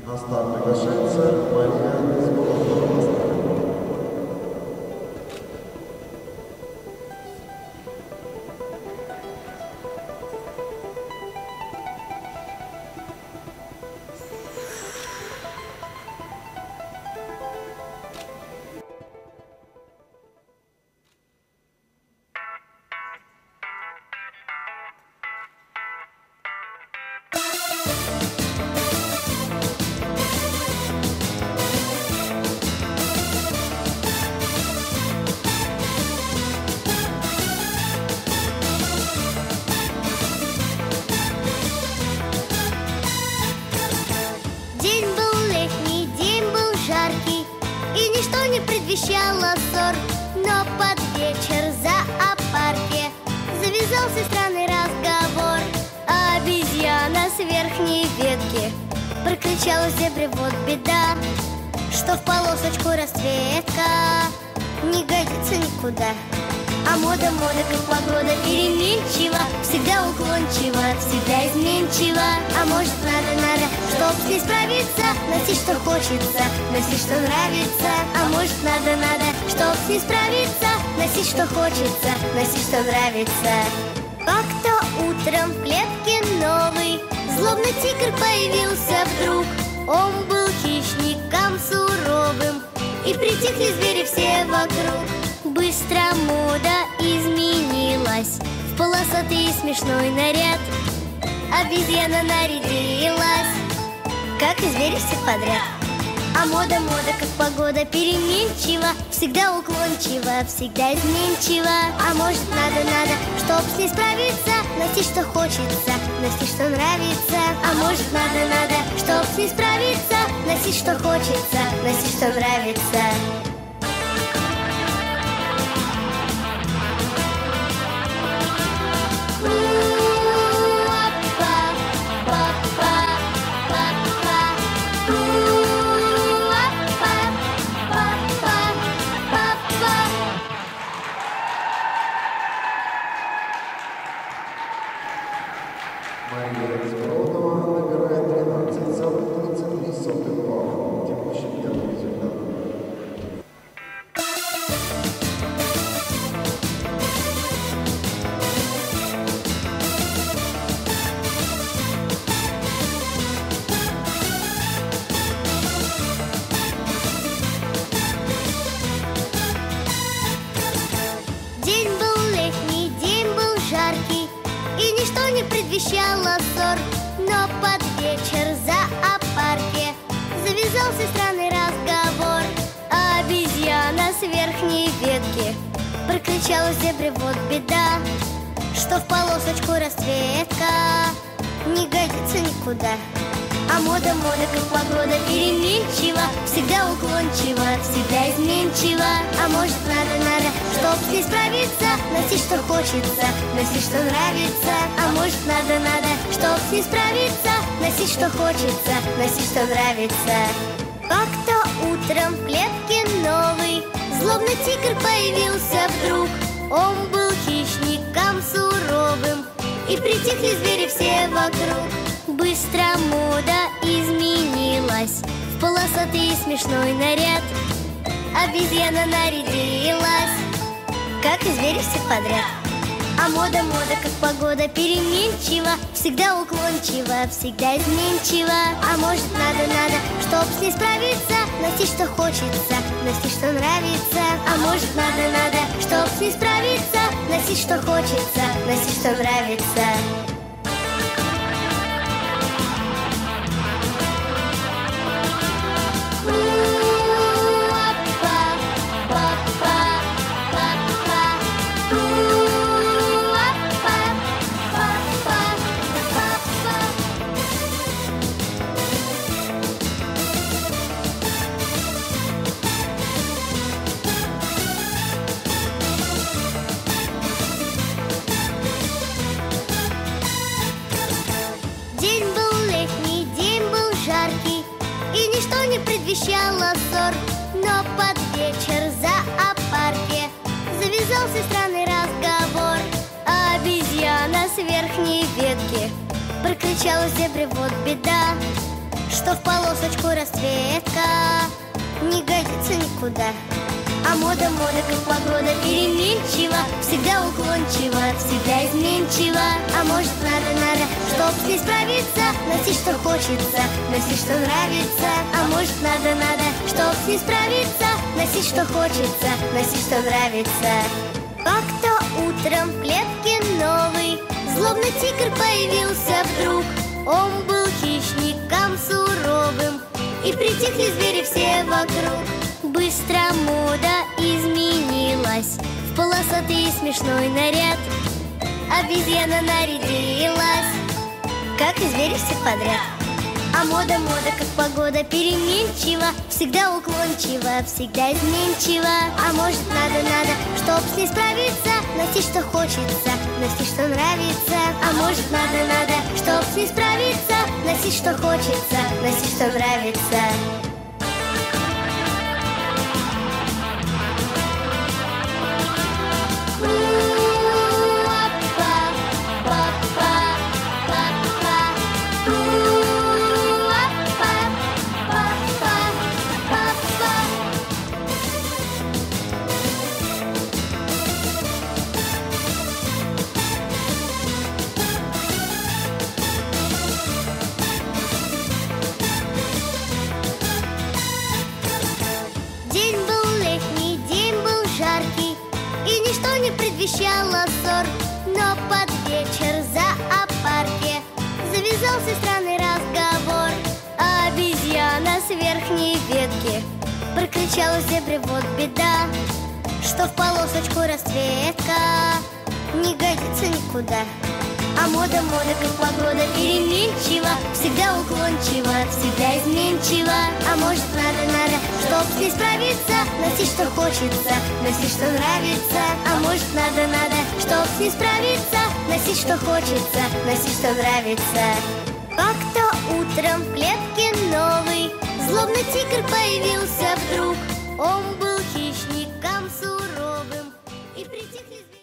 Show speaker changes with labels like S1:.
S1: На старт приглашается Мария Сколотова.
S2: Предвещало ссор, но под вечер в зоопарке завязался странный разговор. А обезьяна с верхней ветки прокричала зебре: вот беда, что в полосочку расцветка не годится никуда. А мода, как погода, переменчива, всегда уклончива, всегда изменчива. А может надо, чтоб с ней справиться, носить, что хочется, носить, что нравится. А может надо, чтоб с ней справиться, носить, что хочется, носить, что нравится. Как-то утром в клетке новый злобный тигр появился вдруг. Он был хищником суровым, и притихли звери все вокруг. Быстро мода изменилась в полосатый и смешной наряд. Обезьяна нарядилась, как и звери все подряд. А мода, как погода, переменчива, всегда уклончива, всегда изменчива. А может надо, чтоб с ней справиться, носить, что хочется, носить, что нравится. А может надо, чтоб с ней справиться, носить, что хочется, носить, что нравится.
S1: Мария Сколотова набирает 13,33 балла. Текущий первый результат.
S2: День был летний, день был жаркий, и ничто не предвещало ссор. Но под вечер в зоопарке завязался странный разговор. А обезьяна с верхней ветки прокричала зебре: вот беда, что в полосочку расцветка не годится никуда. А мода, как погода, переменчива, всегда уклончива, всегда изменчива. А может надо, чтоб с ней справиться, носить, что хочется, носить, что нравится. А может надо, чтоб с ней справиться, носить, что хочется, носить, что нравится. Как-то утром в клетке новый злобный тигр появился вдруг. Он был хищником суровым, и притихли звери все вокруг. Быстро мода изменилась в полосатый и смешной наряд. Обезьяна нарядилась, как и звери все подряд. А мода, как погода, переменчива, всегда уклончива, всегда изменчива. А может надо, чтоб с ней справиться, носить, что хочется, носить, что нравится. А может надо, чтоб с ней справиться, носить, что хочется, носить, что нравится. День был летний, день был жаркий, и ничто не предвещало ссор. Но под вечер в зоопарке завязался странный разговор. А обезьяна с верхней ветки прокричала зебре: вот беда, что в полосочку расцветка не годится никуда. А мода, как погода, переменчива, всегда уклончива, всегда изменчива. А может надо, чтоб с ней справиться, носить, что хочется, носить, что нравится. А может надо, чтоб с ней справиться, носить, что хочется, носить, что нравится. Как-то утром в клетке новый злобный тигр появился вдруг. Он был хищником суровым, и притихли звери все вокруг. Быстро мода изменилась в полосатый и смешной наряд. Обезьяна нарядилась, как и звери все подряд. А мода, как погода, переменчива, всегда уклончива, всегда изменчива. А может надо, чтоб с ней справиться, носить, что хочется, носить, что нравится. А может надо, чтоб с ней справиться, носить, что хочется, носить, что нравится. День был летний, день был жаркий, и ничто не предвещало ссор. Но под вечер в зоопарке завязался странный разговор. А обезьяна с верхней ветки прокричала зебре: вот беда, что в полосочку расцветка не годится никуда. А мода, как погода, переменчива, всегда уклончива, всегда изменчива. А может надо, чтоб с ней справиться, носить, что хочется, носить, что нравится. А может надо, чтоб с ней справиться, носить, что хочется, носить, что нравится. Как-то утром в клетке новый злобный тигр появился вдруг. Он был хищником суровым, и притихли звери.